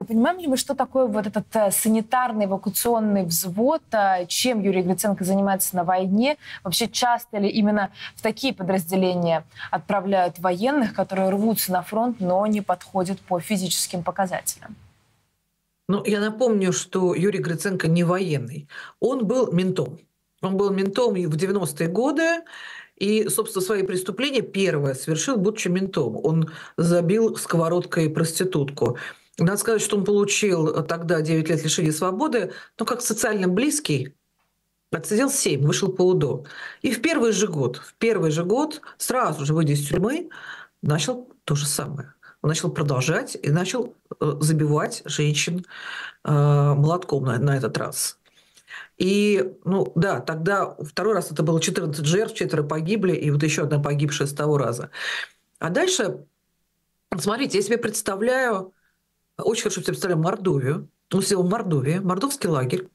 Понимаем ли мы, что такое вот этот санитарный эвакуационный взвод, чем Юрий Гриценко занимается на войне? Вообще часто ли именно в такие подразделения отправляют военных, которые рвутся на фронт, но не подходят по физическим показателям? Ну, я напомню, что Юрий Гриценко не военный. Он был ментом. Он был ментом и в 90-е годы, и, собственно, свои преступления первое совершил, будучи ментом. Он забил сковородкой проститутку. Надо сказать, что он получил тогда 9 лет лишения свободы, но как социально близкий отсидел 7, вышел по УДО. И в первый же год, сразу же выйдя из тюрьмы, начал то же самое. Он начал продолжать и начал забивать женщин молотком на этот раз. И, ну да, тогда второй раз это было 14 жертв, 4 погибли, и вот еще одна погибшая с того раза. А дальше, смотрите, я себе представляю, очень хорошо себе представляю Мордовию. Он сидел в Мордовии, мордовский лагерь.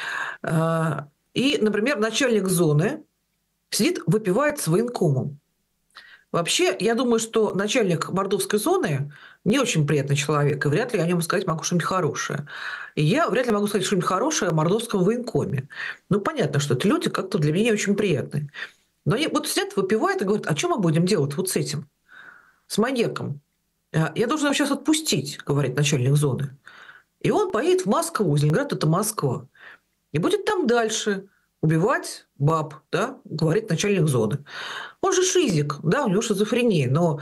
И, например, начальник зоны сидит, выпивает с военкомом. Вообще, я думаю, что начальник мордовской зоны не очень приятный человек, и вряд ли я о нем сказать могу что-нибудь хорошее. И я вряд ли могу сказать что-нибудь хорошее о мордовском военкоме. Ну, понятно, что это люди как-то для меня не очень приятные. Но они вот сидят, выпивают и говорят, а что мы будем делать вот с этим, с маньяком? Я должен его сейчас отпустить, говорит начальник зоны. И он поедет в Москву, Ленинград – это Москва, и будет там дальше убивать баб, да, говорит начальник зоны. Он же шизик, да, у него шизофрения, но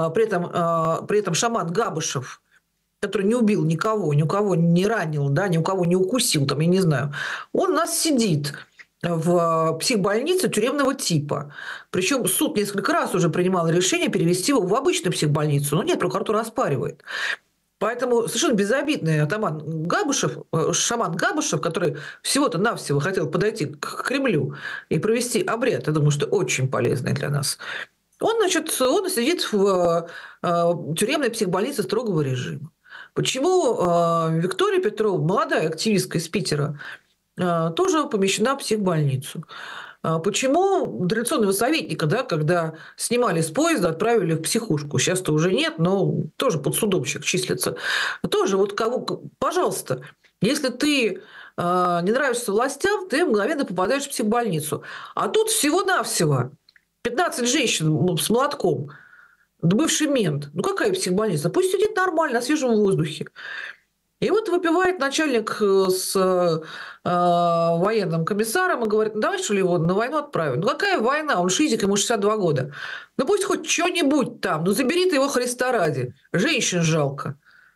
при этом шаман Габышев, который не убил никого, ни у кого не ранил, да, ни у кого не укусил, там, я не знаю, он у нас сидит в психбольнице тюремного типа. Причем суд несколько раз уже принимал решение перевести его в обычную психбольницу. Но нет, прокуратура оспаривает. Поэтому совершенно безобидный атаман Габышев, шаман Габышев, который всего-то навсего хотел подойти к Кремлю и провести обряд, я думаю, что очень полезный для нас. Он, значит, он сидит в тюремной психбольнице строгого режима. Почему Виктория Петрова, молодая активистка из Питера, тоже помещена в психбольницу? Почему традиционного советника, да, когда снимали с поезда, отправили в психушку? Сейчас-то уже нет, но тоже подсудомщик числится. Тоже вот кого, пожалуйста, если ты не нравишься властям, ты мгновенно попадаешь в психбольницу. А тут всего-навсего 15 женщин с молотком, бывший мент. Ну какая психбольница? Пусть сидит нормально, на свежем воздухе. И вот выпивает начальник с военным комиссаром и говорит, ну давай что ли его на войну отправим. Ну какая война? Он шизик, ему 62 года. Ну пусть хоть что-нибудь там. Ну забери ты его Христа ради. Женщин жалко.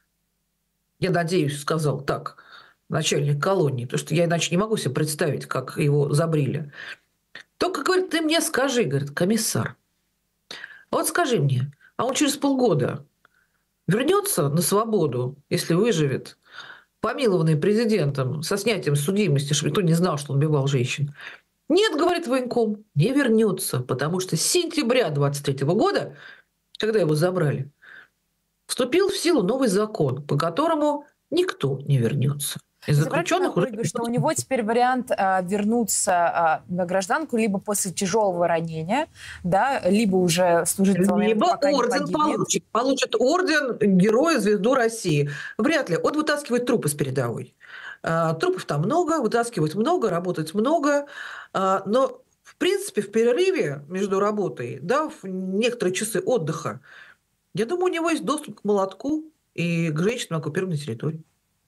Я надеюсь, сказал так начальник колонии. Потому что я иначе не могу себе представить, как его забрили. Только, говорит, ты мне скажи, говорит, комиссар. Вот скажи мне, а он через полгода вернется на свободу, если выживет, помилованный президентом, со снятием судимости, чтобы никто не знал, что он убивал женщин? Нет, говорит военком, не вернется, потому что с сентября 23 года, когда его забрали, вступил в силу новый закон, по которому никто не вернется. Из заключенных уже... Что у него теперь вариант вернуться на гражданку либо после тяжелого ранения, да, либо уже служить в момент, либо пока орден получит орден Героя Звезду России. Вряд ли. Он вытаскивает трупы с передовой. Трупов там много, вытаскивать много, работать много. Но, в принципе, в перерыве между работой, да, в некоторые часы отдыха, я думаю, у него есть доступ к молотку и к женщинам на оккупированной территории.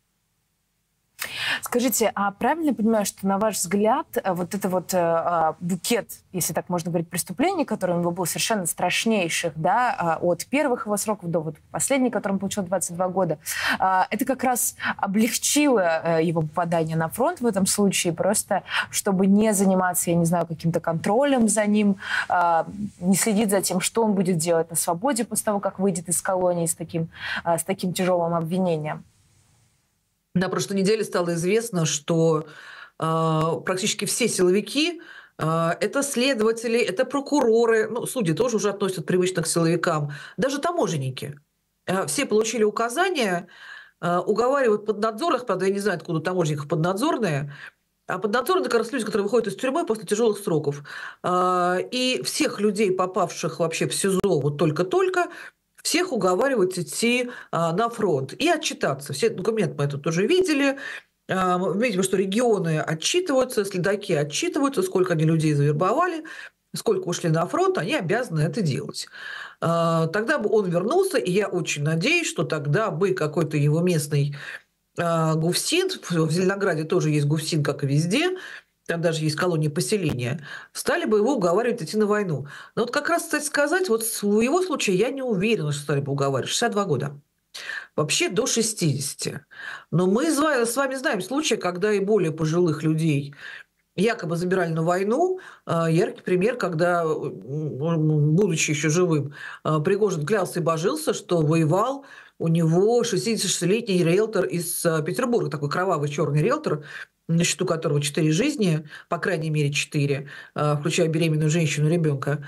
Скажите, а правильно я понимаю, что, на ваш взгляд, вот это вот букет, если так можно говорить, преступлений, который у него был совершенно страшнейших, да, от первых его сроков до вот последней, которым получил 22 года, это как раз облегчило его попадание на фронт в этом случае, просто чтобы не заниматься, я не знаю, каким-то контролем за ним, не следить за тем, что он будет делать на свободе после того, как выйдет из колонии с таким тяжелым обвинением? На прошлой неделе стало известно, что практически все силовики это следователи, это прокуроры, ну, судьи тоже уже относят привычно к силовикам, даже таможенники. Все получили указания уговаривать поднадзорных, правда, я не знаю, откуда у таможенников поднадзорные, а поднадзорные как раз люди, которые выходят из тюрьмы после тяжелых сроков. И всех людей, попавших вообще в СИЗО вот только-только, всех уговаривать идти на фронт и отчитаться. Все документы мы это тоже видели. Видимо, что регионы отчитываются, следаки отчитываются, сколько они людей завербовали, сколько ушли на фронт, они обязаны это делать. Тогда бы он вернулся, и я очень надеюсь, что тогда бы какой-то его местный ГУФСИН, в Зеленограде тоже есть ГУФСИН, как и везде, там даже есть колония поселения, стали бы его уговаривать идти на войну. Но вот как раз, кстати сказать, вот в его случае я не уверена, что стали бы уговаривать. 62 года. Вообще до 60. Но мы с вами знаем случаи, когда и более пожилых людей якобы забирали на войну. Яркий пример, когда, будучи еще живым, Пригожин клялся и божился, что воевал у него 66-летний риэлтор из Петербурга, такой кровавый черный риэлтор, на счету которого 4 жизни, по крайней мере 4, включая беременную женщину и ребенка.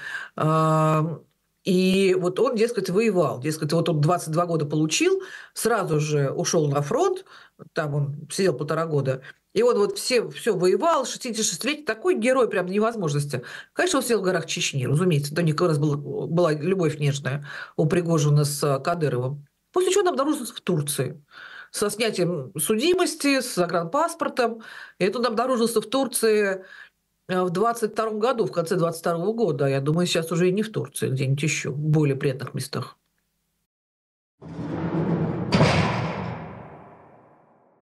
И вот он, дескать, воевал. Дескать, вот он 22 года получил, сразу же ушел на фронт, там он сидел 1,5 года, и он вот все воевал, 66-летний, такой герой прям до невозможности. Конечно, он сидел в горах Чечни, разумеется. До них как раз была любовь нежная у Пригожина с Кадыровым. После чего он обнаружился в Турции со снятием судимости, с загранпаспортом. И это он обнаружился в Турции в 22 году, в конце 22 года. Я думаю, сейчас уже и не в Турции, где-нибудь еще, в более приятных местах.